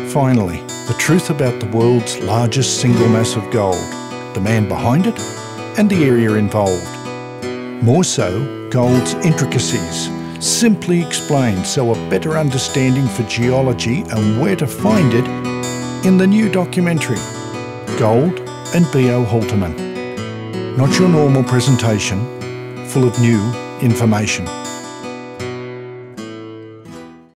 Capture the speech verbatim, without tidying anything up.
Finally, the truth about the world's largest single mass of gold, the man behind it, and the area involved. More so, gold's intricacies, simply explained so a better understanding for geology and where to find it in the new documentary, Gold and B O Holtermann. Not your normal presentation, full of new information.